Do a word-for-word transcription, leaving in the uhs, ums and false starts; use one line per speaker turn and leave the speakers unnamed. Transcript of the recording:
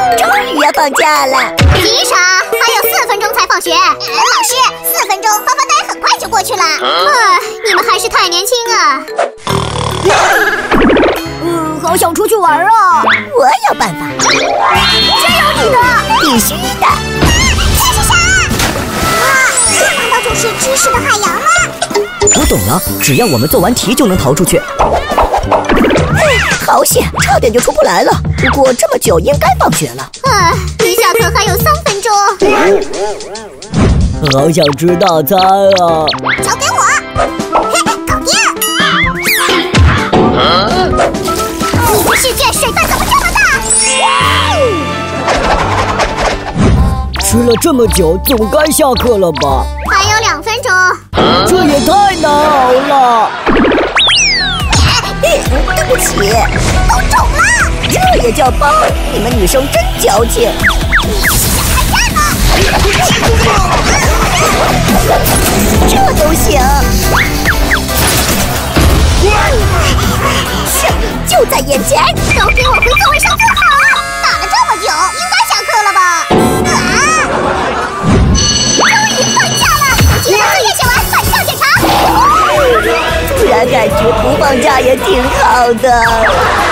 终于要放假了！
急啥？还有四分钟才放学。老师，四分钟发发呆很快就过去了。唉，你们还是太年轻啊。
嗯，好想出去玩啊！
我有办法。
真有你的！
必须的。
这是啥？哇，这难道就是知识的海洋吗？
我懂了，只要我们做完题就能逃出去。
好险，差点就出不来了。不过这么久，应该放学了。
唉，离下课还有三分钟。
好想吃大餐啊！
交给我，嘿嘿，搞定！你的世界水分怎么这么大？
吃了这么久，总该下课了吧？
还有两分钟。
这也太难熬了。
对不起，
都肿了。
这也叫包？你们女生真矫情。
你是想开战吗？
这都行。胜利就在眼前，
都给我回座位上坐好！打了这么久，应该下课了吧？啊！终于放假了，记得作业写完，反向检查。
突然感觉不放假也挺好的。